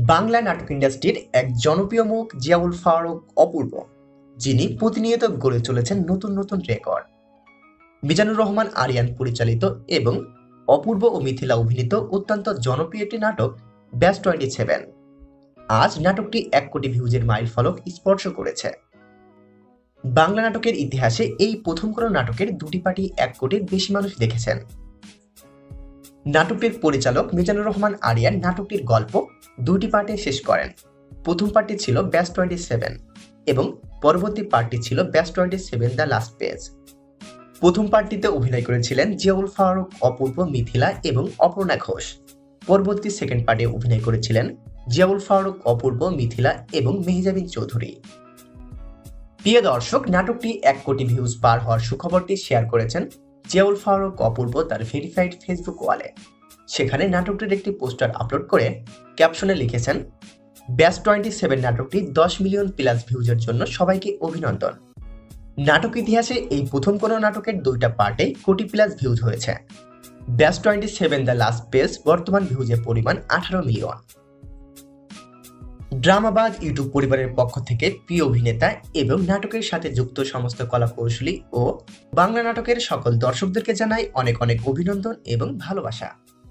বাংলা নাটক ইন্ডাস্ট্রির এক জনপ্রিয় মুখ জিয়াউল ফারুক অপূর্ব, যিনি প্রতিনিয়ত গড়ে চলেছেন নতুন নতুন রেকর্ড। মিজানুর রহমান আরিয়ান পরিচালিত এবং অপূর্ব ও মিথিলা অভিনীত অত্যন্ত জনপ্রিয় একটি নাটক ব্যাচ 27। আজ নাটকটি 1 কোটি ভিউজের মাইল ফলক স্পর্শ করেছে। বাংলা নাটকের ইতিহাসে এই প্রথম কোনো নাটকের দুটি পার্টি 1 কোটির বেশি মানুষ দেখেছেন। নাটকটির পরিচালক মিজানুর রহমান আরিয়ান নাটকটির গল্প দুটি পার্টে শেষ করেন। প্রথম পার্টটি ছিল ব্যাচ 27 এবং পরবর্তী পার্টটি ছিল ব্যাচ 27 দ্য লাস্ট পেজ। প্রথম পার্টটিতে অভিনয় করেছিলেন জিয়াউল ফারুক অপূর্ব, মিথিলা এবং অপর্ণা ঘোষ। পরবর্তী সেকেন্ড পার্টে অভিনয় করেছিলেন জিয়াউল ফারুক অপূর্ব, মিথিলা এবং মেহজাবিন চৌধুরী। প্রিয় দর্শক, নাটকটি 1 কোটি ভিউজ পার হওয়ার সুখবরটি শেয়ার করেছেন জিয়াউল ফারুক অপূর্ব তার ভেরিফাইড ফেসবুক ওয়ালে। সেখানে নাটকটির একটি পোস্টার আপলোড করে ক্যাপশনে লিখেছেন, ব্যাচ 27 নাটকটি 10 মিলিয়ন প্লাস ভিউজের জন্য সবাইকে অভিনন্দন। নাটক ইতিহাসে এই প্রথম কোনো নাটকের দুইটা পার্টে কোটি প্লাস ভিউজ হয়েছে। ব্যাচ 27 দ্য লাস্ট পেজ বর্তমান ভিউজের পরিমাণ 18 মিলিয়ন। ড্রামাবাজ ইউটিউব পরিবারের পক্ষ থেকে প্রিয় অভিনেতা এবং নাটকের সাথে যুক্ত সমস্ত কলাকৌশলী ও বাংলা নাটকের সকল দর্শকদেরকে জানাই অনেক অনেক অভিনন্দন এবং ভালোবাসা।